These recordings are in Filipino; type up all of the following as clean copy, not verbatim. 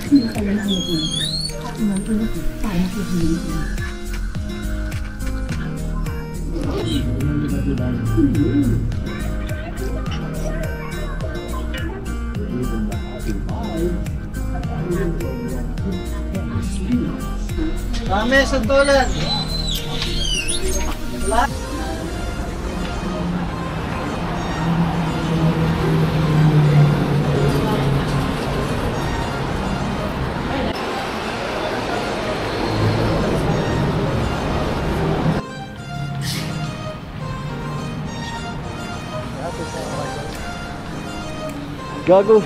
Kami, santulan. Gago.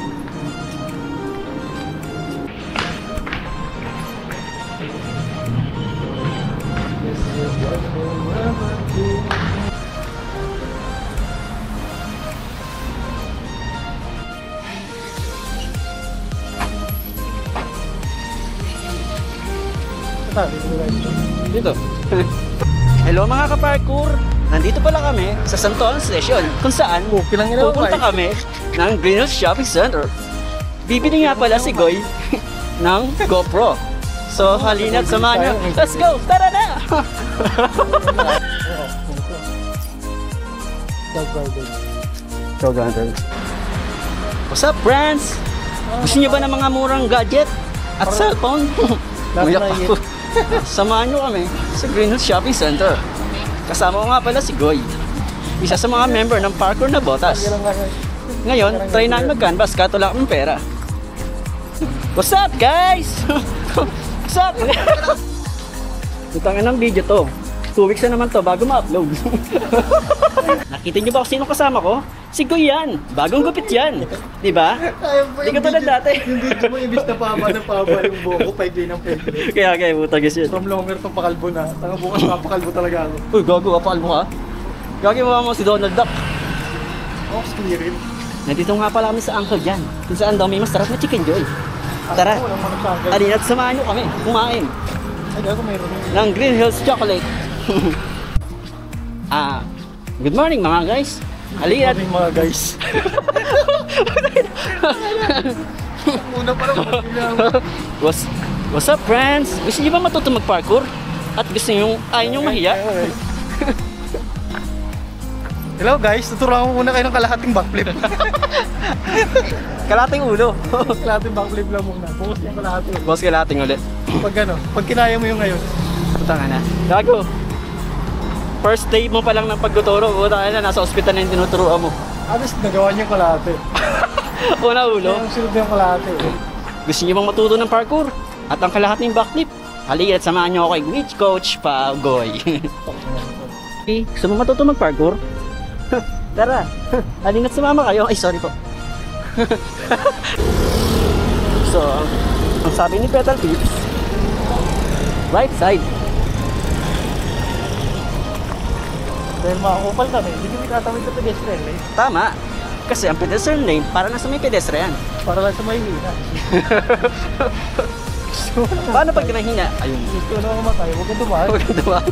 Dito. Hello mga ka-parkour! Nandito pala kami sa Santolan Station kung saan pupunta kami ng Green Hills Shopping Center. Bibili nga pala si Goy ng GoPro. So halina't samahan niyo. Let's go! Tara na! What's up friends? Gusto niyo ba ng mga murang gadget at cellphone? Uyak ako. Samahan nyo kami sa Green Hills Shopping Center. Kasama ko nga pala si Goy, isa sa mga member ng Parkour na Botas. Ngayon, try namin mag-canvas kato lang ng pera. What's up guys? What's up? Tutangin ng video to. 2 weeks na naman to bago ma-upload. Nakita nyo ba kung sino kasama ko? Si Goy yan. Bagong gupit yan. Diba? Hindi ka tulad dati. Yung video mo, ibis na paba yung buhok ko, 5 day ng 5 day. Kaya butagis yun. From longer to pakalbo na. Tanga bukas papakalbo talaga ako. Uy, gago, pakalbo ka? Gagi mo si Donald Duck. Oh, clearin. Nandito nga pala kami sa Uncle Jan, kung saan daw may masarap na chicken joy. Tara, alina't samahan nyo kami kumain Ay, gago, mayroon. ng Green Hills Chocolate. Good morning mga guys. Halina't Mga guys. Una pa lang. What's up friends? Gusto nyo ba matuto mag-parkour? At gusto nyo, ayaw nyo mahiya? Hello guys, tuturuan ko muna kayo ng kalahating backflip. Kalating ulo. Kalahating backflip lang muna. Focus yung kalahati. Boss, kalating ulit. Pag kinaya mo yung ngayon. Putang na. Gago. First day mo pa lang ng pagtuturo, putang na, nasa ospital na yung tinuturuan mo. Alas, nagawa niyo yung kalahati. Una ulo. Yung sunod yung kalahati. Gusto niyo bang matuto ng parkour? At ang kalahating backflip? Halina't samahan niyo ako kay Glitch Coach Pagoy. Okay, gusto mo matuto mag-parkour? Tara, halina't sumama kayo. Ay, sorry po. So, ang sabi ni Petal Pips, right side. Dahil makakupal kami, hindi kami tatawid sa pedestrian lane. Tama. Kasi ang pedestrian lane, para na sa may pedestrian. Para lang sa may hina. Paano pag tinahina? Ayun. Gusto na mamatay, huwag kang dumaan. Huwag kang dumaan.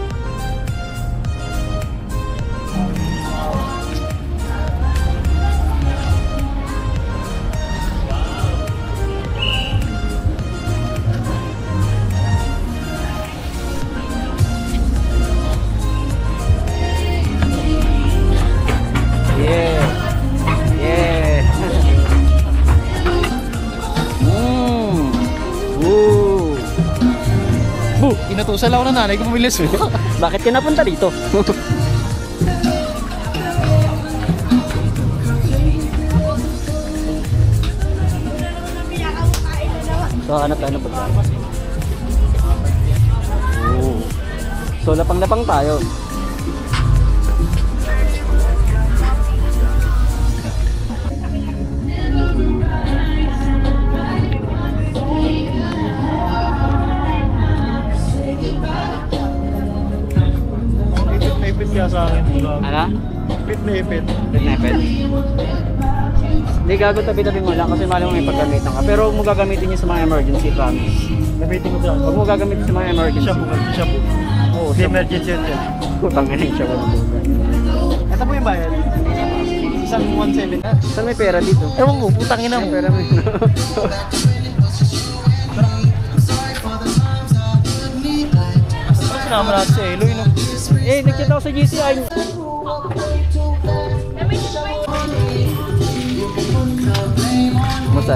Inutusan lang ako ng nanay ko pumilis eh. Bakit ka napunta dito? So, hanap tayo ng pagkain. So, lapang-lapang tayo. Ipit kaya sa akin. Ano? Ipit na ipit. Pinepet. Hindi, gago, tabi-tabi mo lang kasi malam mo may paggamitan ka. Pero huwag mo gagamitin niya sa mga emergency, promise. Gamitin ko dyan. Huwag mo gagamitin sa mga emergency. Siya po. Oo, Di emergency yun yan. Putang ina yung siya. Ito po yung bayad. Isang 1.7. Saan may pera dito? Ewan mo, putang ina mo. May pera mo. sinama natin si Eloy, no? Eh, nag-chat ako sa GCI. Kumusta?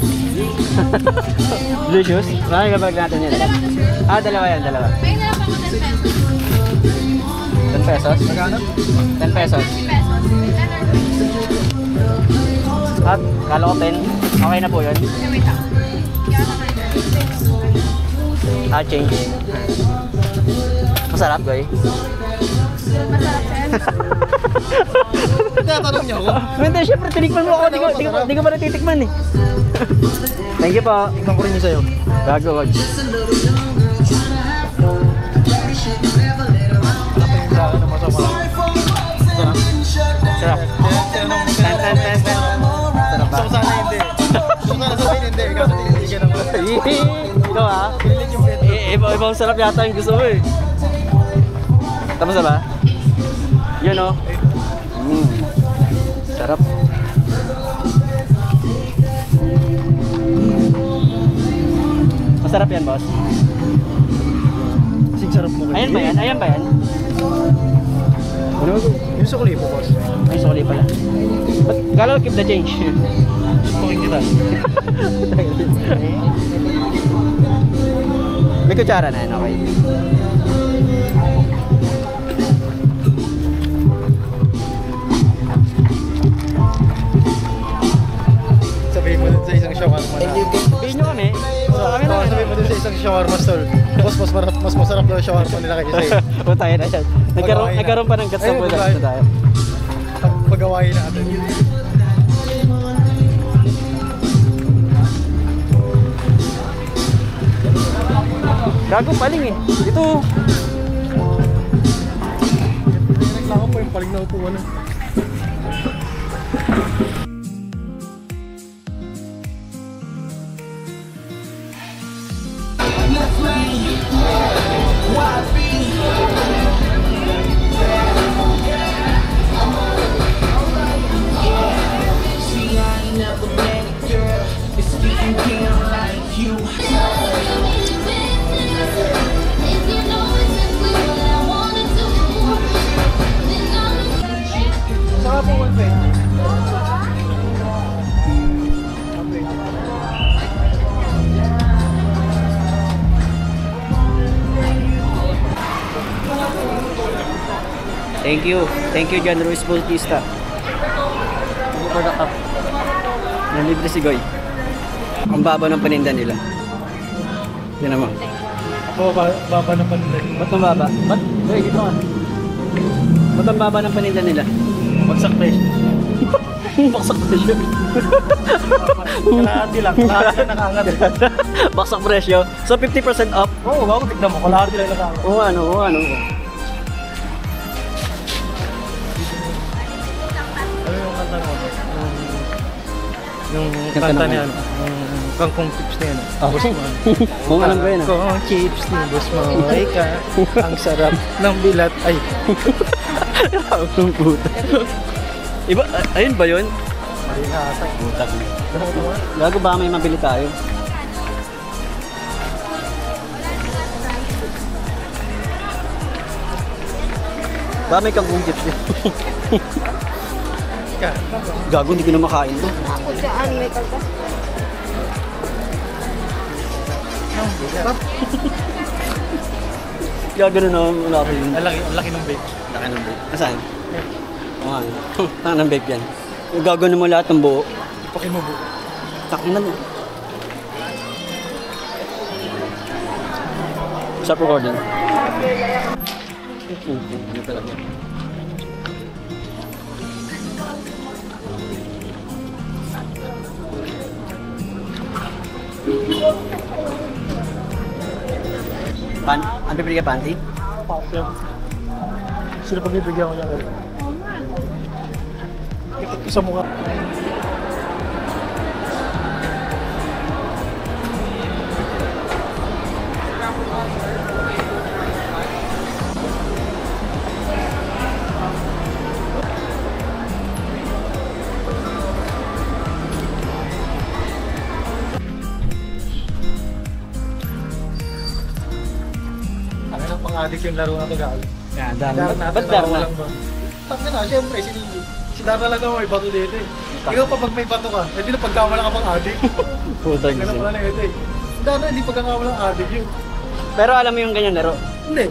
Delicious? Maraming kapag natin yan. Ah, dalawa yan, dalawa. May nalap ako 10 pesos. 10 pesos? Magkano? 10 pesos. 10 pesos. At, kala ko 10. Okay na po yun. Okay, wait lang. Ah, change. Masarap, Goy. Masarap, sir. Tinatanong niyo ako. Hindi, syempre, tinikman mo ako. Di ko pa natitikman eh. Thank you po. Tingnan ko rin yung sa'yo. Gago, wag. Tapos yung sa akin na masama. Sarap. Tinanong mo Tan, tan, tan, tan. Sarap ba? Gusto ko sana hindi. Gusto ko sana sabihin hindi. Kasi tinitigan ako. Ikaw ah. Pinilit yung bet. Ibang sarap yata yung gusto mo eh. Tapos na ba? Yun oh. Sarap. Masarap yan, boss. Kasing sarap mo. Ayan ba yan? Ayan ba yan? Ano? Yung sukli po, boss. Ay, sukli pala. Ba't kala ko keep the change? Sukukin kita. May kutsara na yan, okay. Sabihin mo dun sa isang shawarma na. Sabihin nyo kami. Kami na. Sabihin mo dun sa isang shawarma stall. Boss, mas masarap daw yung shawarma nila kaysa sa'yo. Punta na yan. Nagkaroon pa ng guts ng budas na tayo. Pagawain natin. Gago paling eh. Ito. Naglangan po yung paling na upuan. Saka po 120. Thank you. Thank you, John Ruiz Bautista. For the cup. Nalibre si Goy. Ang baba ng paninda nila. Yan naman. Ako, baba ng paninda. Ba't ang baba? Ba't? Hey, dito nga. Ba't ang baba ng paninda nila? Bagsak presyo. Baksak presyo. Kalahati lang. Kalahati lang nakangat. Baksak presyo. So 50% off. Oo, bago tignan mo. Kalahati lang nakangat. Oo, ano. Ano yung kanta mo? Yung Kanta kanta naman. niya, yung kangkong chips na yan. Kung alam ko yun ah. Kangkong chips ni Boss Moy ka. Ang sarap ng bilat. Ay, Ang puta. Iba, ayun ba yun? mali na ata. Butak. Gago ba may mabili tayo? Ba may kangkong chips eh. Gago, hindi ko na makain to. Ako dyan, may kalpas. Gago na wala ko yun. Ang laki ng bake. Laki ng vape. Nasaan? Oo nga. Laki ng vape yan. Gagawin mo lahat ng buo. Ipakin mo buo. Takin na. Stop recording. Hindi talaga. Ano bibili ka, panty? Pasok. Sino pagbibigyan ko niya? Ikot ko sa mukha. Ang addict yung laro na to gawin. Yan, Darna. Ba't Darna? Tapos na, syempre, si Darna lang naman may bato dito eh. Ikaw pa pag may bato ka, hindi na pagkawala ka pang addict. Putang Ganun gising. pala na ito eh. Si Darna, hindi pagkakawala ang addict yun. Pero alam mo yung ganyan laro? Hindi.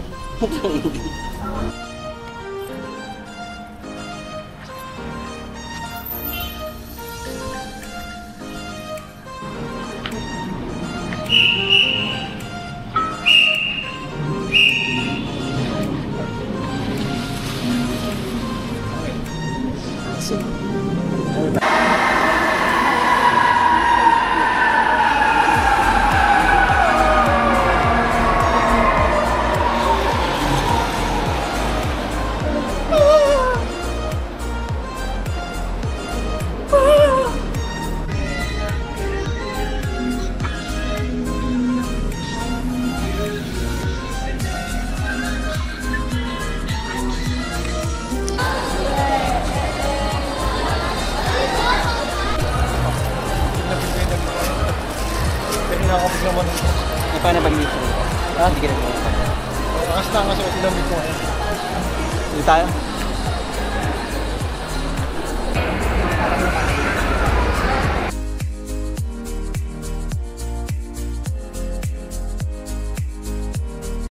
Kanina ako biglang manong. E paano pag dito? Hindi ka na mo. Akas na nga sa damit ko. Dito tayo?